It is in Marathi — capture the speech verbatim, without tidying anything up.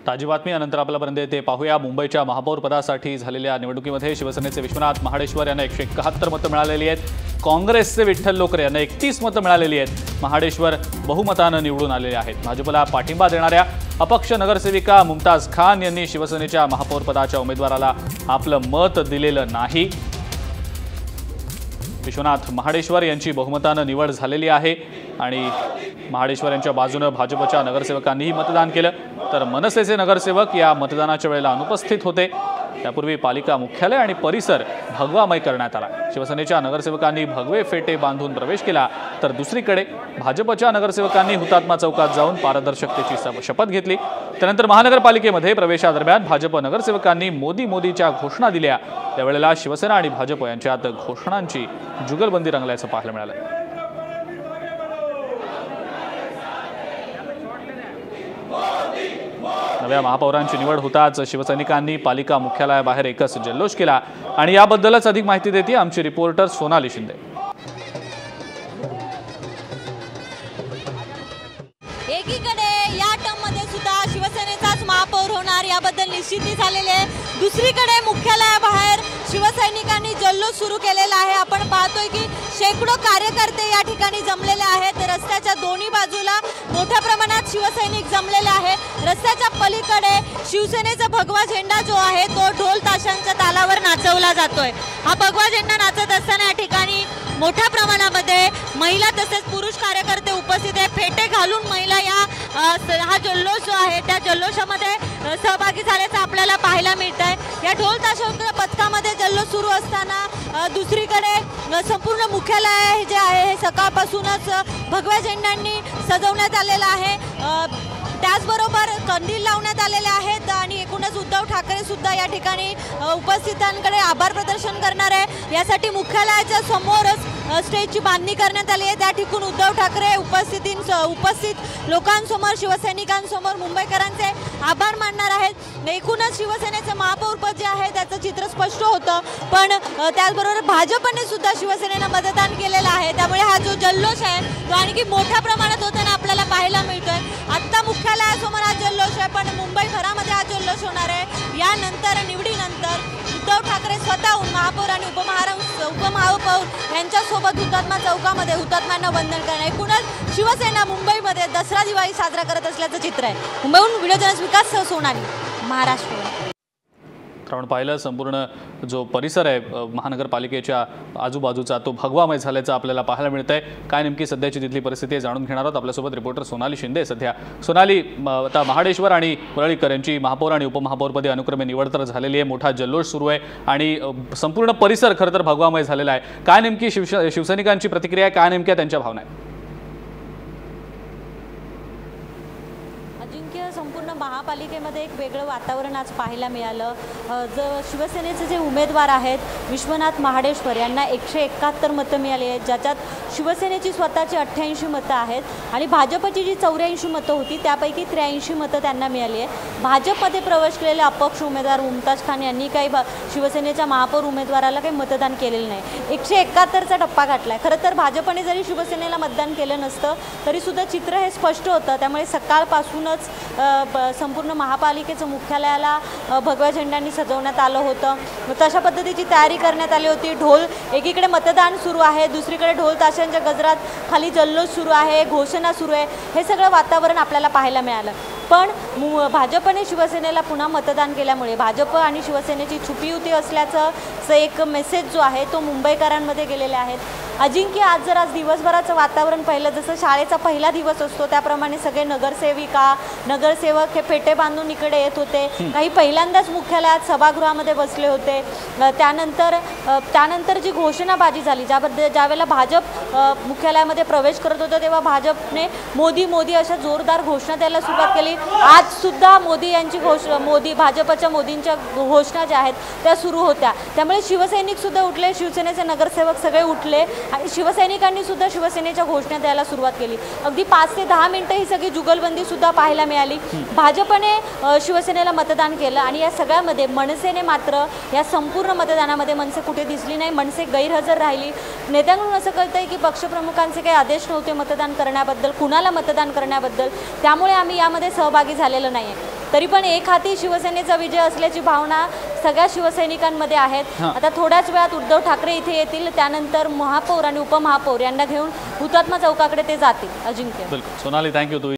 ताजी बातमी अनंतर आपल्यापर्यंत येते पाहूया। मुंबईच्या महापौर पदासाठी झालेल्या निवडणुकीमध्ये शिवसेनेचे विश्वनाथ महाडेश्वर यांना एकशे एकाहत्तर मतं मिळालेली आहेत। काँग्रेसचे विठ्ठल लोकरे यांना एकतीस मतं मिळालेली आहेत। महाडेश्वर बहुमताने निवडून आलेले आहेत। भाजपला पाठिंबा देणाऱ्या अपक्ष नगरसेविका मुमताज खान यांनी शिवसेनेच्या महापौर पदाच्या उमेदवाराला आपलं मत दिलेलं नाही। विश्वनाथ महाडेश्वर यांची बहुमताने निवड झालेली आहे आणि महाडेश्वर यांच्या बाजूने भाजपच्या नगरसेवकांनीही मतदान केलं, तर मनसेचे नगरसेवक या मतदानाच्या वेळेला अनुपस्थित होते। त्यापूर्वी पालिका मुख्यालय आणि परिसर भगवामय करण्यात आला। शिवसेनेच्या नगरसेवकांनी भगवे फेटे बांधून प्रवेश केला, तर दुसरीकडे भाजपच्या नगरसेवकांनी हुतात्मा चौकात जाऊन पारदर्शकतेची शपथ घेतली। त्यानंतर महानगरपालिकेमध्ये प्रवेशादरम्यान भाजप नगरसेवकांनी मोदी मोदीच्या घोषणा दिल्या। त्यावेळेला शिवसेना आणि भाजप यांच्यात घोषणांची जुगलबंदी रंगल्याचं पाहायला मिळालं। नव्या महापौरांची निवड होताच शिवसैनिकांनी पालिका मुख्यालयाबाहेर एकच जल्लोष केला आणि याबद्दलच अधिक माहिती देते आमची रिपोर्टर सोनाली शिंदे। एकीकडे या टर्ममध्ये सुद्धा शिवसेनेचाच महापौर होणार याबद्दल निश्चिती झालेली आहे। दुसरीकडे मुख्यालयाबाहेर शिवसैनिकांनी जल्लोष सुरू केलेला आहे। आपण पाहतोय की शेकडो कार्यकर्ते या ठिकाणी जमलेले आहेत। रस्त्याच्या दोन्ही बाजूला मोठ्या प्रमाणात शिवसैनिक जमलेले आहेत। रस्त्याच्या पलीकडे शिवसेनेचा भगवा झेंडा जो आहे तो ढोल ताशांच्या तालावर नाचवला जातोय। हा भगवा झेंडा नाचत असताना या ठिकाणी मोठ्या प्रमाणामध्ये महिला तसेच पुरुष कार्यकर्ते उपस्थित आहेत। फेटे घालून महिला या हा जल्लोष जो आहे त्या जल्लोषामध्ये सहभागी झाल्याचं आपल्याला पाहायला मिळत आहे। या ढोल ताशांच्या पथकामध्ये जल्लोष सुरू असताना दुसरीकडे संपूर्ण मुख्यालय जे आहे हे सकाळपासूनच भगव्या झेंड्यांनी सजवण्यात आलेलं आहे। त्याचबरोबर कंदील लावण्यात आलेले आहेत आणि एकूणच उद्धव ठाकरे सुद्धा या ठिकाणी उपस्थितांकडे आभार प्रदर्शन करणार आहे। यासाठी मुख्यालयाच्या समोरच स्टेजची बांधणी करण्यात आली आहे। त्या ठिकाणी उद्धव ठाकरे उपस्थितीं उपस्थित लोकांसमोर शिवसैनिकांसमोर मुंबईकरांचे आभार मानणार आहेत। एकूणच शिवसेनेचं महापौर पद जे आहे त्याचं चित्र स्पष्ट होतं, पण त्याचबरोबर भाजपने सुद्धा शिवसेनेला मतदान केलेलं आहे। त्यामुळे हा जो जल्लोष आहे तो आणखी मोठ्या प्रमाणात होताना आपल्याला पाहायला मिळतोय। आता मुख्यालयासमोर हा जल्लोष आहे, पण मुंबईभरामध्ये हा जल्लोष होणार आहे। यानंतर निवडीनंतर उद्धव ठाकरे स्वतःहून महापौर आणि उपमहारा उपमहापौर यांच्यासोबत हुतात्मा चौकामध्ये हुतात्म्यांना वंदन करणार। एकूणच शिवसेना मुंबईमध्ये दसरा दिवाळी साजरा करत असल्याचं चित्र आहे। मुंबईहून व्हिडिओ जर्नलिस्ट विकास सोनाली, महाराष्ट्र। आपण पाहिलं संपूर्ण जो परिसर आहे महानगरपालिकेच्या आजूबाजूचा तो भगवामय झाल्याचं आपल्याला पाहायला मिळतंय। काय नेमकी सध्याची तिथली परिस्थिती जाणून घेणार आहोत। आपल्यासोबत रिपोर्टर सोनाली शिंदे सध्या। सोनाली, आता महाडेश्वर आणि वरळीकर यांची महापौर आणि उपमहापौरपदी अनुक्रमे निवड तर झालेली आहे, मोठा जल्लोष सुरू आहे आणि संपूर्ण परिसर खरं तर भगवामय झालेला आहे। काय नेमकी शिव शिवसैनिकांची प्रतिक्रिया, काय नेमक्या त्यांच्या भावना आहेत? संपूर्ण महापालिकेमध्ये एक वेगळं वातावरण आज पाहायला मिळालं। ज शिवसेनेचे जे उमेदवार आहेत विश्वनाथ महाडेश्वर यांना एकशे एकाहत्तर मतं मिळाली आहेत, ज्याच्यात शिवसेनेची स्वतःची अठ्ठ्याऐंशी मतं आहेत आणि भाजपची जी चौऱ्याऐंशी मतं होती त्यापैकी त्र्याऐंशी मतं त्यांना मिळाली आहे। भाजपमध्ये प्रवेश केलेले अपक्ष उमेदवार मुमताज खान यांनी काही शिवसेनेच्या महापौर उमेदवाराला काही मतदान केलेलं नाही। एकशे एकाहत्तरचा टप्पा गाठला आहे। खरं तर भाजपने जरी शिवसेनेला मतदान केलं नसतं तरीसुद्धा चित्र हे स्पष्ट होतं। त्यामुळे सकाळपासूनच संपूर्ण महापालिकेचं मुख्यालयाला भगव्या झेंड्यांनी सजवण्यात आलं होतं। तशा पद्धतीची तयारी करण्यात आली होती। ढोल एकीकडे मतदान सुरू आहे, दुसरीकडे ढोल ताशांच्या गजरात खाली जल्लोष सुरू आहे, घोषणा सुरू आहे। हे सगळं वातावरण आपल्याला पाहायला मिळालं, पण भाजपने शिवसेनेला पुन्हा मतदान केल्यामुळे भाजप आणि शिवसेनेची छुपी युती असल्याचं एक मेसेज जो आहे तो मुंबईकरांमध्ये गेलेले आहेत। अजिंक्य, आज जर आज दिवसभराचं वातावरण पाहिलं, जसं शाळेचा पहिला दिवस असतो त्याप्रमाणे सगळे नगरसेविका नगरसेवक हे फेटे बांधून इकडे येत होते। काही पहिल्यांदाच मुख्यालयात सभागृहामध्ये बसले होते। त्यानंतर त्यानंतर जी घोषणाबाजी झाली, ज्याबद्दल ज्यावेळेला भाजप मुख्यालयामध्ये प्रवेश करत होतं तेव्हा भाजपने मोदी मोदी अशा जोरदार घोषणा द्यायला सुरुवात केली। आज सुद्धा मोदी यांची घोषणा मोदी भाजपच्या मोदींच्या घोषणा ज्या आहेत त्या सुरू होत्या। त्यामुळे शिवसैनिक सुद्धा उठले, शिवसेनेचे नगरसेवक सगळे उठले आणि शिवसैनिकांनी सुद्धा शिवसेनेच्या घोषणा द्यायला सुरुवात केली। अगदी पाच ते दहा मिनिटं ही सगळी जुगलबंदी सुद्धा पाहायला मिळाली। भाजपने शिवसेनेला मतदान केलं आणि या सगळ्यामध्ये मनसेने मात्र या संपूर्ण मतदानामध्ये मनसे कुठे दिसली नाही, मनसे गैरहजर राहिली। नेत्यांकडून असं कळतंय की पक्षप्रमुखांचे काही आदेश नव्हते मतदान करण्याबद्दल, कुणाला मतदान करण्याबद्दल, त्यामुळे आम्ही यामध्ये सहभागी झालेलो नाही आहे। तरी पण एक हाती शिवसेनेचा विजय असल्याची भावना सगळ्या शिवसैनिकांमध्ये आहेत. हां. आता थोड्याच वेळात उद्धव ठाकरे इथे येतील, त्यानंतर महापौर आणि उपमहापौर यांना घेऊन हुतात्मा चौकाकडे ते जातील. अजिंक्य. बिलकुल सोनाली, थँक्यू. तू